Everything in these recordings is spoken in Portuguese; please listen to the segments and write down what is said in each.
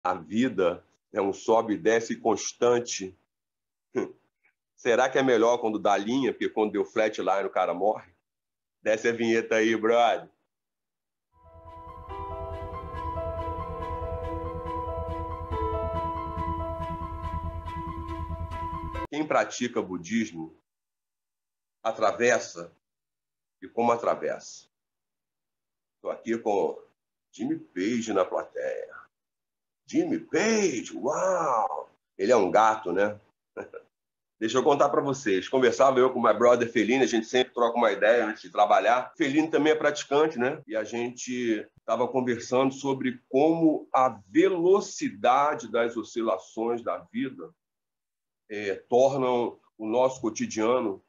A vida é um sobe e desce constante. Será que é melhor quando dá linha, porque quando deu flatline o cara morre? Desce a vinheta aí, brother. Quem pratica budismo atravessa e como atravessa. Estou aqui com Jimmy Page na plateia. Jimmy Page, uau! Ele é um gato, né? Deixa eu contar para vocês. Conversava eu com o my brother Fellini, a gente sempre troca uma ideia antes de trabalhar. Fellini também é praticante, né? E a gente estava conversando sobre como a velocidade das oscilações da vida tornam o nosso cotidiano,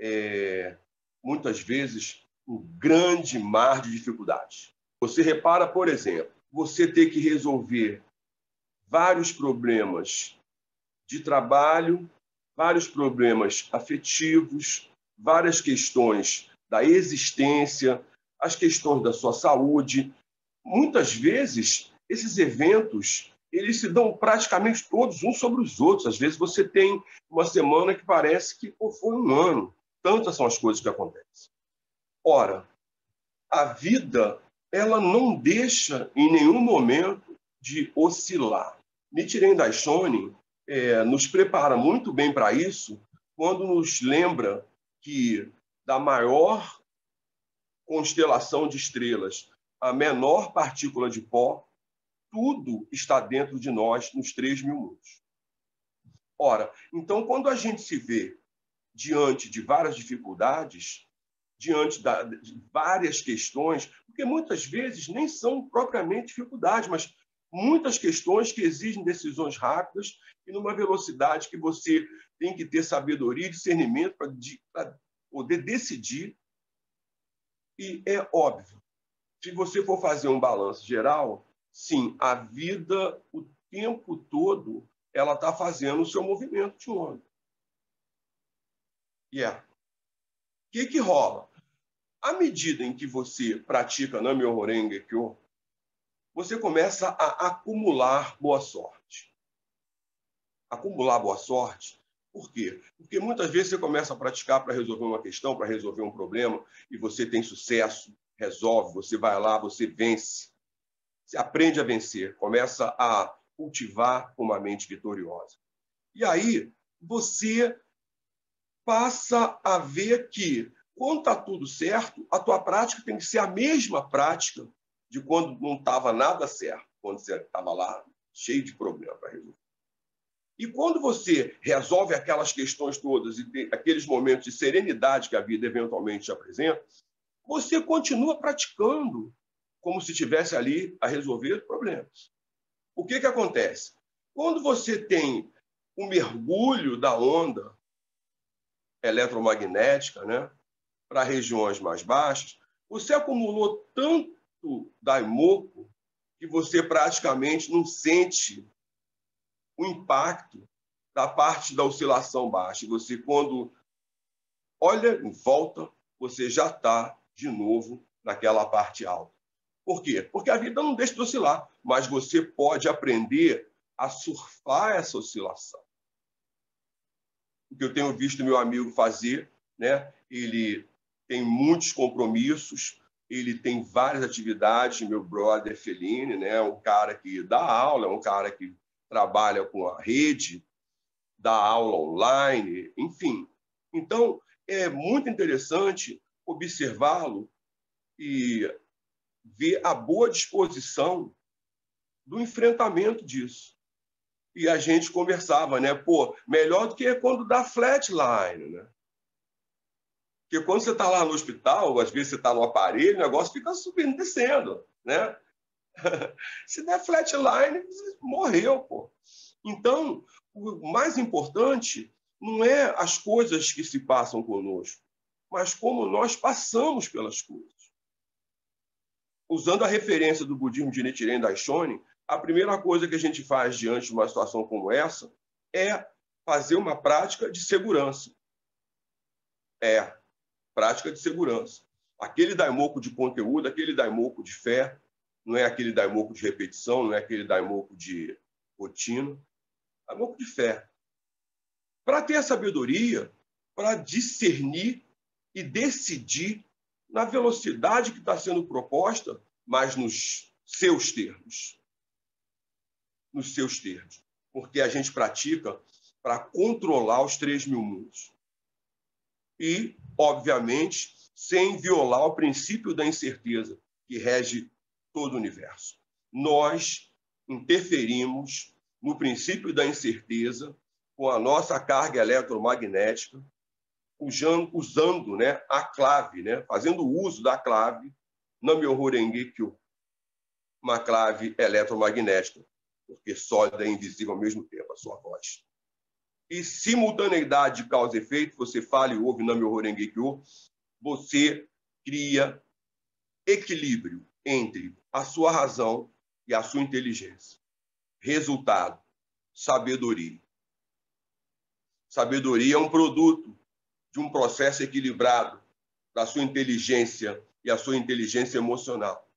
muitas vezes, um grande mar de dificuldades. Você repara, por exemplo, você ter que resolver vários problemas de trabalho, vários problemas afetivos, várias questões da existência, as questões da sua saúde. Muitas vezes, esses eventos eles se dão praticamente todos uns sobre os outros. Às vezes você tem uma semana que parece que foi um ano. Tantas são as coisas que acontecem. Ora, a vida ela não deixa em nenhum momento de oscilar. Nichiren Daishonin nos prepara muito bem para isso quando nos lembra que da maior constelação de estrelas, a menor partícula de pó, tudo está dentro de nós nos 3.000 mundos. Ora, então, quando a gente se vê diante de várias dificuldades, diante de várias questões, porque muitas vezes nem são propriamente dificuldades, mas muitas questões que exigem decisões rápidas e numa velocidade que você tem que ter sabedoria e discernimento para poder decidir. E é óbvio, se você for fazer um balanço geral, sim, a vida, o tempo todo, ela está fazendo o seu movimento de onda. O que rola? À medida em que você pratica Nam-myoho Renge Kyo, você começa a acumular boa sorte. Acumular boa sorte, por quê? Porque muitas vezes você começa a praticar para resolver uma questão, para resolver um problema, e você tem sucesso, resolve, você vai lá, você vence. Você aprende a vencer, começa a cultivar uma mente vitoriosa. E aí você passa a ver que, quando está tudo certo, a tua prática tem que ser a mesma prática de quando não estava nada certo, quando você estava lá cheio de problema para resolver. E quando você resolve aquelas questões todas e tem aqueles momentos de serenidade que a vida eventualmente te apresenta, você continua praticando como se estivesse ali a resolver problemas. O que acontece? Quando você tem um mergulho da onda eletromagnética, né, para regiões mais baixas, você acumulou tanto daimoku que você praticamente não sente o impacto da parte da oscilação baixa. Você, quando olha em volta, você já está de novo naquela parte alta. Por quê? Porque a vida não deixa de oscilar, mas você pode aprender a surfar essa oscilação. O que eu tenho visto meu amigo fazer, né? Ele tem muitos compromissos, ele tem várias atividades, meu brother Fellini, né? Um cara que dá aula, um cara que trabalha com a rede, dá aula online, enfim. Então, é muito interessante observá-lo e ver a boa disposição do enfrentamento disso. E a gente conversava, né? Pô, melhor do que quando dá flatline, né? Porque quando você está lá no hospital, às vezes você está no aparelho, o negócio fica subindo, descendo, né? Se der flatline, morreu, pô. Então, o mais importante não é as coisas que se passam conosco, mas como nós passamos pelas coisas. Usando a referência do budismo de Nichiren Daishonin, a primeira coisa que a gente faz diante de uma situação como essa é fazer uma prática de segurança. Prática de segurança. Aquele daimoku de conteúdo, aquele daimoku de fé, não é aquele daimoku de repetição, não é aquele daimoku de rotina, amor de fé. Para ter a sabedoria, para discernir e decidir na velocidade que está sendo proposta, mas nos seus termos. Nos seus termos. Porque a gente pratica para controlar os 3.000 mundos. E, obviamente, sem violar o princípio da incerteza que rege todo o universo. Nós interferimos no princípio da incerteza com a nossa carga eletromagnética, usando, né, a clave, né, fazendo uso da clave Nam-myoho Renge Kyo, uma clave eletromagnética, porque sólida e invisível ao mesmo tempo a sua voz. E simultaneidade de causa e efeito, você fala e ouve Nam-myoho Renge Kyo, você cria equilíbrio entre a sua razão e a sua inteligência. Resultado, sabedoria. Sabedoria é um produto de um processo equilibrado da sua inteligência e a sua inteligência emocional.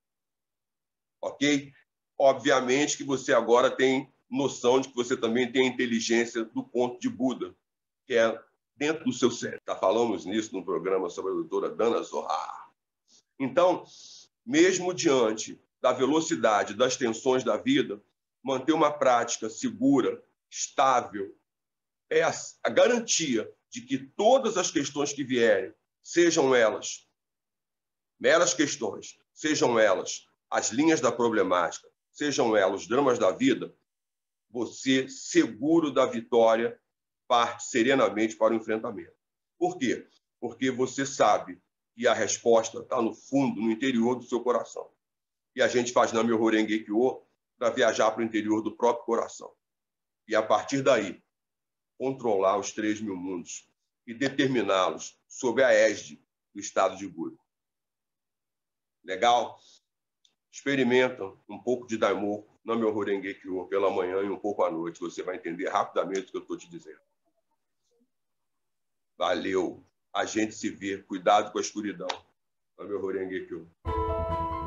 Ok? Obviamente que você agora tem noção de que você também tem a inteligência do ponto de Buda, que é dentro do seu cérebro. Já falamos nisso no programa sobre a doutora Dana Zohar. Então, mesmo diante da velocidade das tensões da vida, manter uma prática segura, estável, é a garantia de que todas as questões que vierem, sejam elas meras questões, sejam elas as linhas da problemática, sejam elas os dramas da vida, você, seguro da vitória, parte serenamente para o enfrentamento. Por quê? Porque você sabe que a resposta está no fundo, no interior do seu coração. E a gente faz Nam-myoho Renge Kyo para viajar para o interior do próprio coração. E, a partir daí, controlar os 3.000 mundos e determiná-los sob a égide do estado de Buda. Legal? Experimentam um pouco de Daimoku, Nam-myoho Renge Kyo, pela manhã e um pouco à noite. Você vai entender rapidamente o que eu estou te dizendo. Valeu. A gente se vê. Cuidado com a escuridão. Nam-myoho Renge Kyo.